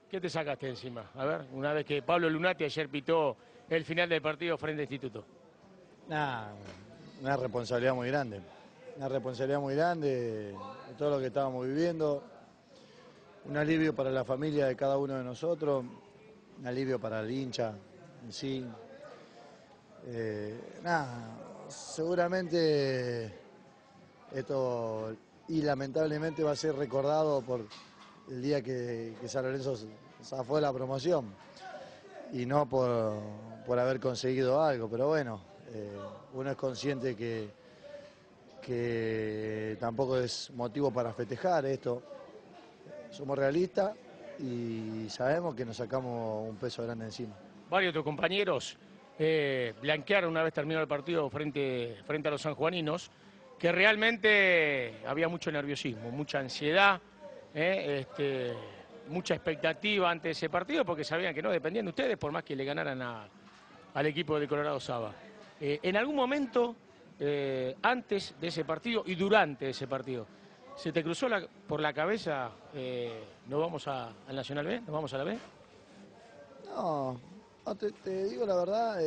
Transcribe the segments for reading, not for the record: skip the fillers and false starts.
¿Qué te sacaste encima? A ver, una vez que Pablo Lunati ayer pitó el final del partido frente a Instituto. Nah, una responsabilidad muy grande. Una responsabilidad muy grande de todo lo que estábamos viviendo. Un alivio para la familia de cada uno de nosotros. Un alivio para el hincha en sí. Seguramente esto y lamentablemente va a ser recordado por el día que San Lorenzo zafó de la promoción y no por haber conseguido algo, pero bueno, uno es consciente que tampoco es motivo para festejar esto. Somos realistas y sabemos que nos sacamos un peso grande encima. Varios de tus compañeros blanquearon una vez terminado el partido frente a los sanjuaninos, que realmente había mucho nerviosismo, mucha ansiedad, mucha expectativa ante ese partido, porque sabían que no dependían de ustedes, por más que le ganaran al equipo de Colorado Saba. En algún momento, antes de ese partido y durante ese partido, ¿se te cruzó por la cabeza, ¿nos vamos al Nacional B? ¿Nos vamos a la B? No, te digo la verdad,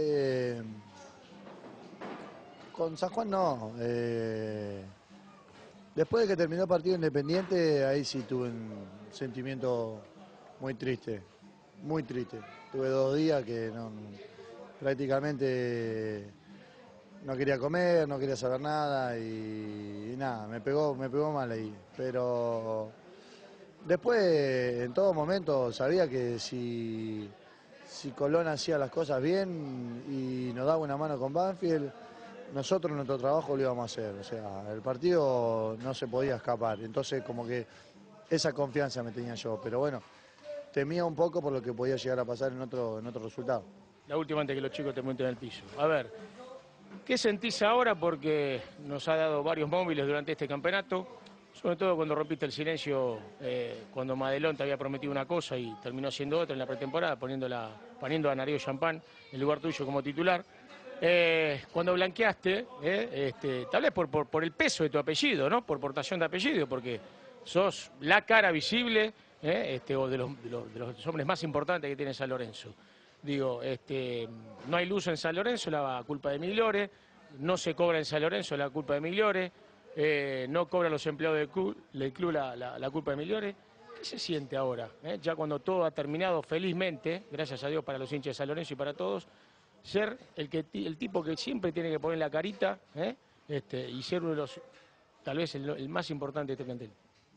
con San Juan no. Después de que terminó el partido Independiente, ahí sí tuve un sentimiento muy triste, muy triste. Tuve 2 días que prácticamente no quería comer, no quería saber nada y nada, me pegó mal ahí. Pero después, en todo momento, sabía que si Colón hacía las cosas bien y nos daba una mano con Banfield, nosotros nuestro trabajo lo íbamos a hacer. O sea, el partido no se podía escapar. Entonces, como que esa confianza me tenía yo. Pero bueno, temía un poco por lo que podía llegar a pasar en otro resultado. La última antes que los chicos te monten al piso. A ver, ¿qué sentís ahora? Porque nos ha dado varios móviles durante este campeonato, sobre todo cuando rompiste el silencio, cuando Madelón te había prometido una cosa y terminó siendo otra en la pretemporada, poniendo a Narío Champán en lugar tuyo como titular. Cuando blanqueaste, tal vez por el peso de tu apellido, ¿no? Por portación de apellido, porque sos la cara visible, o de los hombres más importantes que tiene San Lorenzo. Digo, no hay luz en San Lorenzo, la culpa de Migliore, no se cobra en San Lorenzo, la culpa de Migliore, no cobran los empleados del club la culpa de Migliore. ¿Qué se siente ahora? Ya cuando todo ha terminado felizmente, gracias a Dios para los hinchas de San Lorenzo y para todos, ser el tipo que siempre tiene que poner la carita, y ser uno de los, tal vez el más importante de este plantel.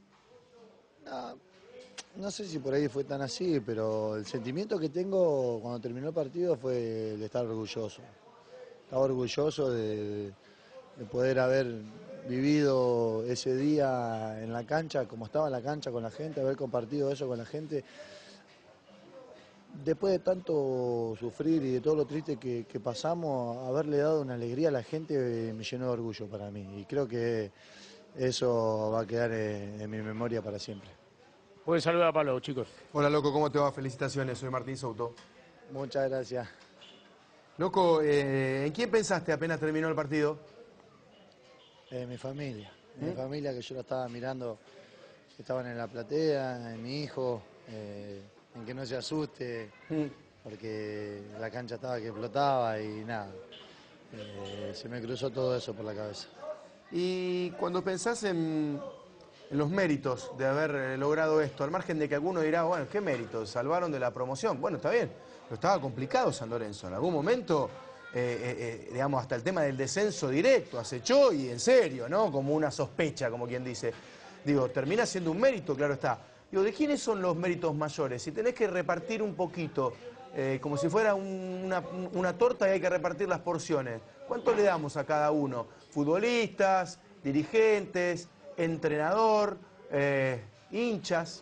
No sé si por ahí fue tan así, pero el sentimiento que tengo cuando terminó el partido fue de estar orgulloso. Estaba orgulloso de poder haber vivido ese día en la cancha, como estaba en la cancha con la gente, haber compartido eso con la gente. Después de tanto sufrir y de todo lo triste que pasamos, haberle dado una alegría a la gente me llenó de orgullo para mí. Y creo que eso va a quedar en mi memoria para siempre. Pueden saludar a Pablo, chicos. Hola, loco, ¿cómo te va? Felicitaciones, soy Martín Souto. Muchas gracias. Loco, ¿en quién pensaste apenas terminó el partido? Mi familia. Mi familia, que yo la estaba mirando, que estaban en la platea, en mi hijo, en que no se asuste, porque la cancha estaba que explotaba y nada. Se me cruzó todo eso por la cabeza. Y cuando pensás en los méritos de haber logrado esto, al margen de que alguno dirá, bueno, ¿qué méritos? Salvaron de la promoción. Bueno, está bien, pero estaba complicado San Lorenzo. En algún momento, digamos, hasta el tema del descenso directo acechó y en serio, ¿no? Como una sospecha, como quien dice. Digo, termina siendo un mérito, claro está. Digo, ¿de quiénes son los méritos mayores? Si tenés que repartir un poquito, como si fuera una torta y hay que repartir las porciones, ¿cuánto le damos a cada uno? Futbolistas, dirigentes, entrenador, hinchas.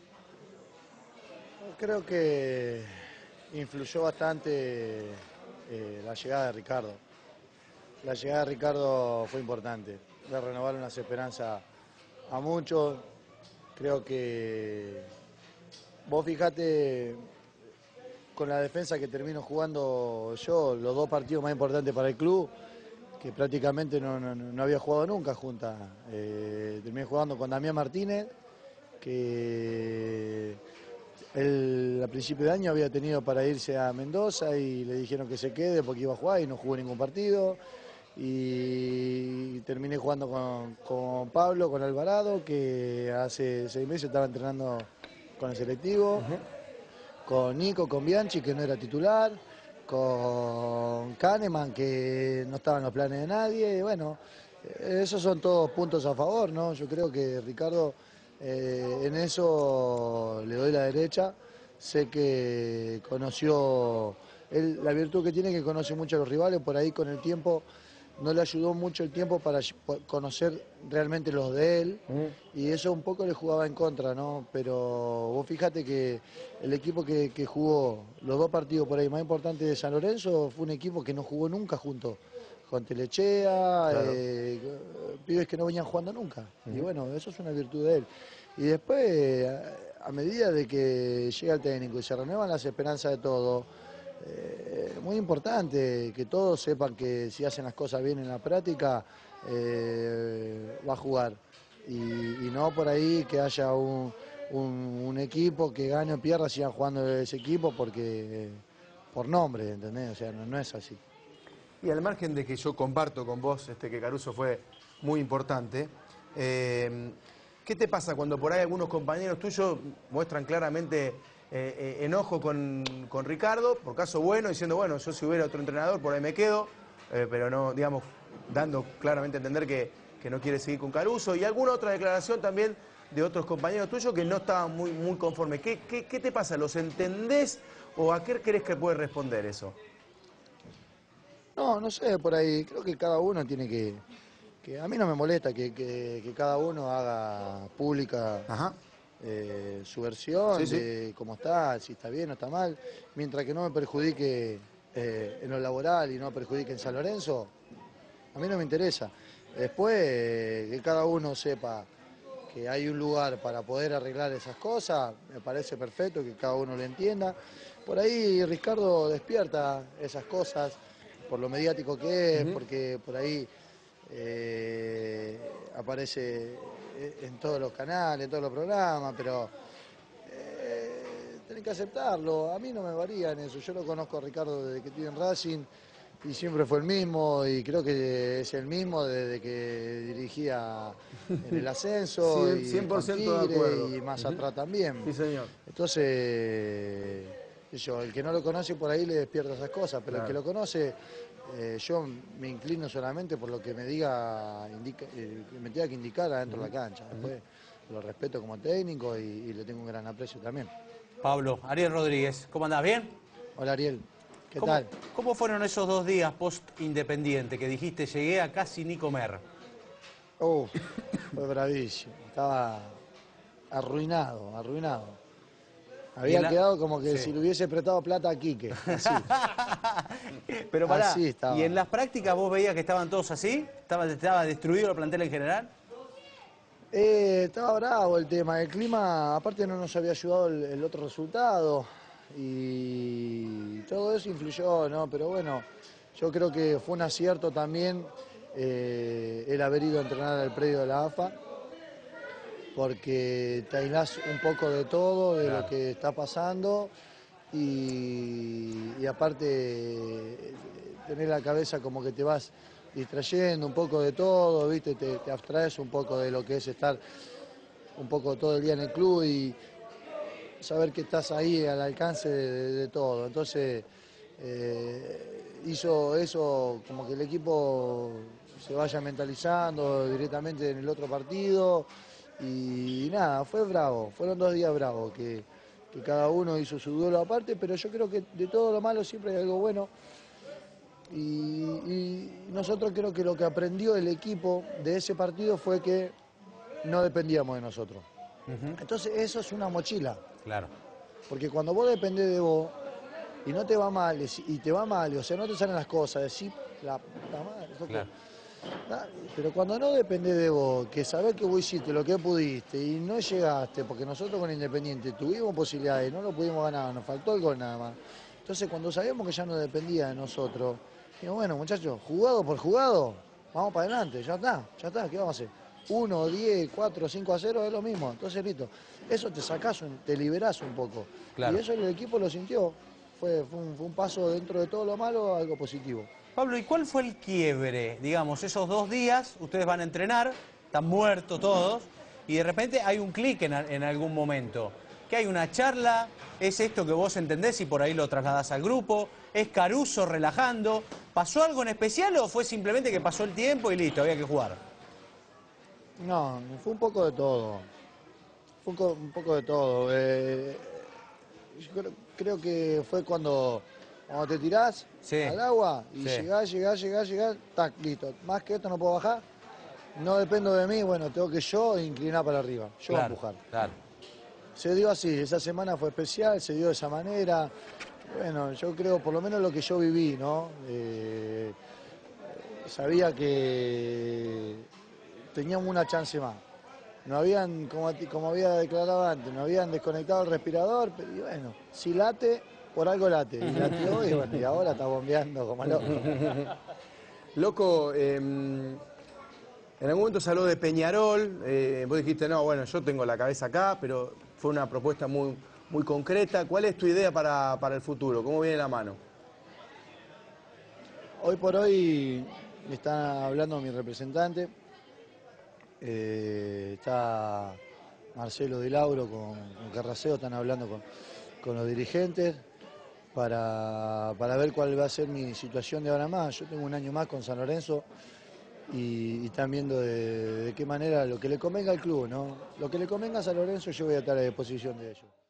Creo que influyó bastante la llegada de Ricardo. La llegada de Ricardo fue importante. Le renovaron las esperanzas a muchos. Creo que vos fijate con la defensa que termino jugando yo, los 2 partidos más importantes para el club, que prácticamente no había jugado nunca juntas. Terminé jugando con Damián Martínez, que Él a principio de año había tenido para irse a Mendoza y le dijeron que se quede porque iba a jugar y no jugó ningún partido. Y terminé jugando con Pablo, con Alvarado, que hace 6 meses estaba entrenando con el selectivo, con Nico, con Bianchi, que no era titular, con Kahneman, que no estaba en los planes de nadie. Y bueno, esos son todos puntos a favor, ¿no? Yo creo que Ricardo, en eso le doy la derecha. Sé que conoció, la virtud que tiene es que conoce mucho a los rivales, por ahí con el tiempo no le ayudó mucho el tiempo para conocer realmente los de él, y eso un poco le jugaba en contra, ¿no? Pero vos fíjate que el equipo que jugó los 2 partidos por ahí más importantes de San Lorenzo fue un equipo que no jugó nunca junto con Telechea, Claro. pibes que no venían jugando nunca. Y bueno, eso es una virtud de él. Y después, a medida de que llega el técnico y se renuevan las esperanzas de todos, muy importante que todos sepan que si hacen las cosas bien en la práctica, va a jugar. Y no por ahí que haya un equipo que gane o pierda, sigan jugando ese equipo porque por nombre, ¿entendés? O sea, no es así. Y al margen de que yo comparto con vos que Caruso fue muy importante, ¿qué te pasa cuando por ahí algunos compañeros tuyos muestran claramente enojo con Ricardo, por caso bueno, diciendo, bueno, yo si hubiera otro entrenador por ahí me quedo, pero no, digamos, dando claramente a entender que no quiere seguir con Caruso, y alguna otra declaración también de otros compañeros tuyos que no estaban muy conformes? ¿Qué te pasa? ¿Los entendés o a qué crees que puede responder eso? No sé, por ahí creo que cada uno tiene que a mí no me molesta que cada uno haga pública su versión de cómo está, si está bien o está mal, mientras que no me perjudique en lo laboral y no perjudique en San Lorenzo, a mí no me interesa. Después, que cada uno sepa que hay un lugar para poder arreglar esas cosas, me parece perfecto que cada uno lo entienda. Por ahí Ricardo despierta esas cosas, por lo mediático que es, porque por ahí aparece en todos los canales, en todos los programas, pero tenés que aceptarlo. A mí no me varía en eso. Yo lo conozco a Ricardo desde que estuve en Racing y siempre fue el mismo, y creo que es el mismo desde que dirigía en el ascenso, y 100% con de Tigre, acuerdo. y más atrás también. Sí, señor. Entonces, el que no lo conoce por ahí le despierta esas cosas, pero el que lo conoce, yo me inclino solamente por lo que me diga, me tenga que indicar adentro de la cancha. Después lo respeto como técnico y le tengo un gran aprecio también. Pablo, Ariel Rodríguez, ¿cómo andás? ¿Bien? Hola Ariel, ¿qué tal? ¿Cómo fueron esos 2 días post-independiente que dijiste llegué a casi ni comer? Fue bravísimo, estaba arruinado. Había quedado como que si le hubiese prestado plata a Quique, así. Pero pará, Así estaba. ¿y en las prácticas vos veías que estaban todos así? ¿Estaba destruido el plantel en general? Estaba bravo el tema, el clima, aparte no nos había ayudado el otro resultado y todo eso influyó, ¿no? Pero bueno, yo creo que fue un acierto también el haber ido a entrenar al predio de la AFA, porque te aislás un poco de todo, de lo que está pasando, y aparte tener la cabeza como que te vas distrayendo un poco de todo, ¿viste? Te abstraes un poco de lo que es estar un poco todo el día en el club y saber que estás ahí al alcance de todo. Entonces hizo eso como que el equipo se vaya mentalizando directamente en el otro partido, y nada, fue bravo, fueron 2 días bravos, que cada uno hizo su duelo aparte, pero yo creo que de todo lo malo siempre hay algo bueno. Y nosotros creo que lo que aprendió el equipo de ese partido fue que no dependíamos de nosotros. Entonces eso es una mochila. Claro. Porque cuando vos dependés de vos y no te va mal, y te va mal, o sea, no te salen las cosas, decís, la puta madre, Claro. pero cuando no dependés de vos, que sabés que vos hiciste lo que pudiste y no llegaste, porque nosotros con Independiente tuvimos posibilidades, no lo pudimos ganar, nos faltó el gol nada más. Entonces cuando sabíamos que ya no dependía de nosotros, digo, bueno muchachos, jugado por jugado, vamos para adelante, ya está, ¿qué vamos a hacer? 1, 10, 4, 5-0 es lo mismo. Entonces, listo. Eso te sacás, te liberás un poco. Claro. Y eso el equipo lo sintió. Fue un paso dentro de todo lo malo, algo positivo. Pablo, ¿y cuál fue el quiebre? Digamos, esos 2 días, ustedes van a entrenar, están muertos todos, y de repente hay un clic en algún momento. Que hay una charla, es esto que vos entendés y por ahí lo trasladás al grupo, es Caruso relajando. ¿Pasó algo en especial o fue simplemente que pasó el tiempo y listo, había que jugar? No, fue un poco de todo. Fue un poco de todo. Yo creo que fue cuando te tirás Sí. al agua y Sí. llegás, tac, listo. Más que esto no puedo bajar. No dependo de mí, bueno, tengo que yo inclinar para arriba, yo Claro, empujar. claro. Se dio así, esa semana fue especial, se dio de esa manera. Bueno, yo creo, por lo menos lo que yo viví, ¿no? Sabía que teníamos una chance más. No habían, como había declarado antes, no habían desconectado el respirador, pero y bueno, si late, por algo late. Y latió y bueno, y ahora está bombeando como loco. Loco, en algún momento se habló de Peñarol, vos dijiste, no, bueno, yo tengo la cabeza acá, pero fue una propuesta muy, muy concreta. ¿Cuál es tu idea para el futuro? ¿Cómo viene la mano? Hoy por hoy me está hablando mi representante, está Marcelo Di Lauro con Carraseo, están hablando con los dirigentes para ver cuál va a ser mi situación de ahora más. Yo tengo un año más con San Lorenzo y están viendo de qué manera lo que le convenga al club, ¿no? Lo que le convenga a San Lorenzo yo voy a estar a disposición de ellos.